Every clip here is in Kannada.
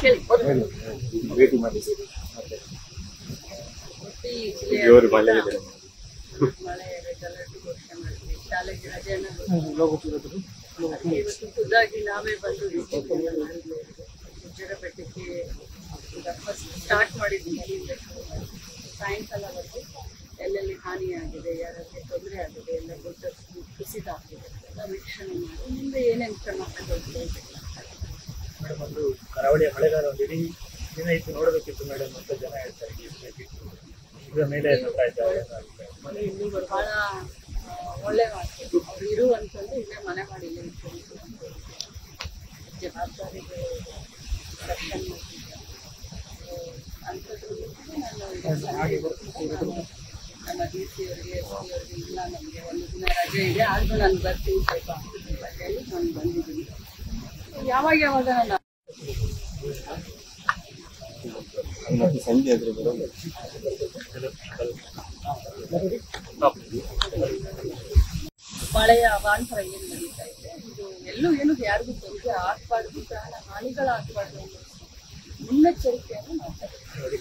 ಭೇಟಿ ಮಾಡಿ ಮಳೆ ರೆಡ್ ಅಲರ್ಟ್ ಘೋಷಣೆ ಮಾಡಿದ್ವಿ, ಶಾಲೆಗೆ ರಜೆಯನ್ನು ಇವತ್ತು ಖುದ್ದಾಗಿ ನಾವೇ ಬಂದು ಗುಜ್ಜರ ಬೆಟ್ಟಕ್ಕೆ ಫಸ್ಟ್ ಸ್ಟಾರ್ಟ್ ಮಾಡಿದ್ವಿ. ಇಲ್ಲಿಂದ ಸಾಯಂಕಾಲ ಬಂದು ಎಲ್ಲೆಲ್ಲಿ ಹಾನಿಯಾಗಿದೆ, ಯಾರಿಗೆ ತೊಂದರೆ ಆಗಿದೆ, ಎಲ್ಲ ಗೊತ್ತಷ್ಟು ಕುಸಿತ ಆಗಿದೆ ಎಲ್ಲ ವೀಕ್ಷಣೆ ಮಾಡಿ ಮುಂದೆ ಏನೇನು ಕ್ರಮ ತಗೊಳ್ಬೇಕು. ಮೇಡಮ್, ಒಂದು ಕರಾವಳಿಯ ಮಳೆಗಾಲ ಒಂದು ಇಡೀ ದಿನ ಇತ್ತು ನೋಡಬೇಕಿತ್ತು ಮೇಡಮ್ ಅಂತ ಜನ ಹೇಳ್ತಾರೆ. ಈಗ ಮೇಲೆ ಬಹಳ ಒಳ್ಳೆ ಮಾತು. ಅವ್ರು ಇರುವಂತಂದ್ರೆ ಇಲ್ಲೇ ಮನೆ ಮಾಡಿ ಇಲ್ಲೇ ಇಟ್ಕೊಂಡು ಜವಾಬ್ದಾರಿಗೆ ರಕ್ಷಣೆ ಮಾಡ್ತಿದ್ದಾರೆ. ಅಂಥದ್ರ ನಮ್ಮ ಡಿ ಸಿ ಅವರಿಗೆ ಎಸ್ ಪಿ ಅವರಿಗೆ ಇಲ್ಲ ನಮಗೆ ಒಂದು ದಿನ ರಜೆ ಇದೆ, ಆದರೂ ನಾನು ಬರ್ತೀನಿ ಸ್ವಲ್ಪ ರಜೆಯಲ್ಲಿ ನಾನು ಬಂದಿದ್ದೀನಿ. ಯಾವಾಗ ನಾನು ಸಂಜೆ ಮಳೆಯ ಅವಾಂತರ ಏನು ನಡೀತಾ ಇದೆ, ಇದು ಎಲ್ಲೂ ಏನು ಯಾರಿಗೂ ತೊಂದರೆ ಆಗಬಾರ್ದು, ಪ್ರಾಣ ಹಾನಿಗಳಾಗಬಾರ್ದು ಅನ್ನೋ ಮುನ್ನೆಚ್ಚರಿಕೆಯನ್ನು ಮಾಡ್ತಾರೆ.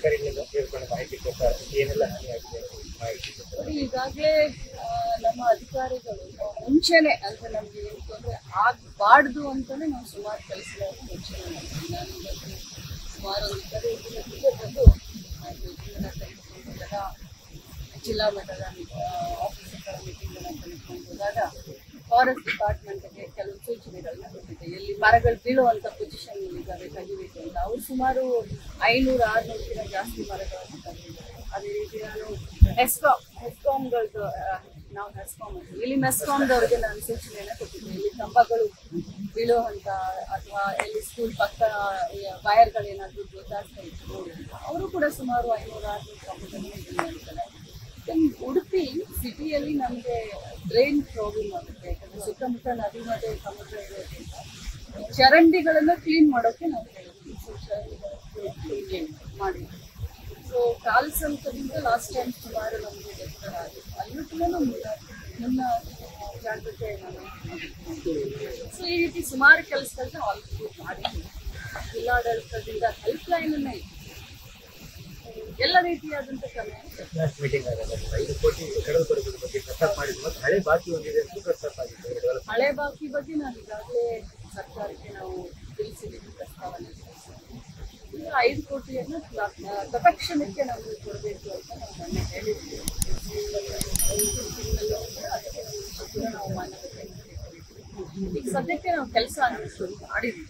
ಈಗಾಗಲೇ ನಮ್ಮ ಅಧಿಕಾರಿಗಳು ಮುಂಚೆನೆ ಅಂದ್ರೆ ನಮ್ಗೆ ಏನು ತೊಂದರೆ ಆಗಬಾರ್ದು ಅಂತಾನೆ ನಾವು ಸುಮಾರು ಕೆಲಸಗಳನ್ನು ಮುಂಚೆನೆ ಮಾಡ್ತೀವಿ. ನಾನು ಇವತ್ತು ಸುಮಾರು ಒಂದು ಕಡೆ ಬಂದು ತೆಗೆದುಕೊಂಡಾಗ ಜಿಲ್ಲಾ ಮಟ್ಟದ ಆಫೀಸರ್ಗಳ ಮೀಟಿಂಗ್ಗಳನ್ನು ತೆಗೆದುಕೊಂಡು ಹೋದಾಗ ಫಾರೆಸ್ಟ್ ಡಿಪಾರ್ಟ್ಮೆಂಟ್ಗೆ ಕೆಲವು ಸೂಚನೆಗಳನ್ನ ಕೊಟ್ಟಿದ್ದೆ. ಎಲ್ಲಿ ಮರಗಳು ಬೀಳುವಂಥ ಪೊಸಿಷನ್ ಇದ್ದಾವೆ ತೆಗಿಬೇಕು ಅಂತ. ಅವರು ಸುಮಾರು 500-600 ಜಾಸ್ತಿ ಮರಗಳನ್ನು ತೆಗೆದಿದ್ದಾರೆ. ಅದೇ ರೀತಿ ನಾನು ಹೆಸ್ಕಾಮ್ಗಳದ್ದು ನಾವು ಹೆಸ್ಕಾಮ್ ಇಲ್ಲಿ ಮೆಸ್ಕಾಮ್ದವ್ರಿಗೆ ನಾನು ಸೂಚನೆಯನ್ನು ಕೊಟ್ಟಿದ್ದೆ. ಇಲ್ಲಿ ಕಂಬಗಳು ಬೀಳುವಂಥ ಅಥವಾ ಎಲ್ಲಿ ಸ್ಕೂಲ್ ಪಕ್ಕ ವೈರ್ಗಳೇನಾದರೂ ಗೊತ್ತಾಗ್ತಾ ಇತ್ತು ನೋಡಿ, ಅವರು ಕೂಡ ಸುಮಾರು 500-600 ಕಂಬಗಳನ್ನು ಇದು ಮಾಡ್ತಾರೆ. ಉಡುಪಿ ಸಿಟಿಯಲ್ಲಿ ನಮಗೆ ಡ್ರೈನ್ ಪ್ರಾಬ್ಲಮ್ ಆಗುತ್ತೆ, ಯಾಕಂದರೆ ಸುತ್ತಮುತ್ತ ನದಿ ಮತ್ತು ಸಮುದ್ರ ಇರೋದ್ರಿಂದ ಚರಂಡಿಗಳನ್ನು ಕ್ಲೀನ್ ಮಾಡೋಕ್ಕೆ ನಾವು ಹೇಳ್ತೀವಿ. ಸೊ ಚರಂಡಿಗಳನ್ನು ಮಾಡಿದ್ವಿ. ಸೊ ಕಾಲಸಂಕದಿಂದ ಲಾಸ್ಟ್ ಟೈಮ್ ಸುಮಾರು ನಮಗೆ ಡೆಸ್ಟರ್ ಆಗಿತ್ತು, ಅಲ್ಲೂ ಕೂಡ ಮುನ್ನ ಜಾಗ್ರತೆ ಸೊ ಈ ರೀತಿ ಸುಮಾರು ಕೆಲಸಗಳನ್ನ ಆಲ್ರೆಡಿ ಮಾಡಿದ್ವಿ. ಜಿಲ್ಲಾಡಳಿತದಿಂದ ಹೆಲ್ಪ್ ಲೈನನ್ನೇ ಎಲ್ಲ ರೀತಿಯಾದಂಥ ಕ್ರಮ. ಹಳೆ ಬಾಕಿ ಬಗ್ಗೆ ನಾನು ಈಗಾಗಲೇ ಸರ್ಕಾರಕ್ಕೆ ನಾವು ತಿಳಿಸಿದ್ದೀವಿ ಪ್ರಸ್ತಾವನೆ. 5 ಕೋಟಿಯನ್ನು ತತ್ಕ್ಷಣಕ್ಕೆ ನಾವು ಕೊಡಬೇಕು ಅಂತ ನಾವು ಮೊನ್ನೆ ಹೇಳಿದ್ವಿ. ನಾವು ಮಾನ್ಯತೆ ಈಗ ಸದ್ಯಕ್ಕೆ ನಾವು ಕೆಲಸ ಶುರು ಮಾಡಿದ್ವಿ.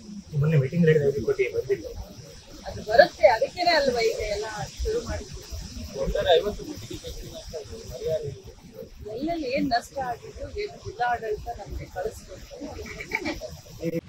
ಅದು ಬರುತ್ತೆ, ಅದಕ್ಕೇನೆ ಅಲ್ವಾ ಈಗ ಎಲ್ಲ ಶುರು ಮಾಡಿದ್ವಿ. ಎಲ್ಲೆಲ್ಲಿ ಏನು ನಷ್ಟ ಆಗಿದ್ದು ಜಿಲ್ಲಾಡಳಿತ ನಮಗೆ ಕಳಿಸ್ಕೊಡ್ತಾರೆ.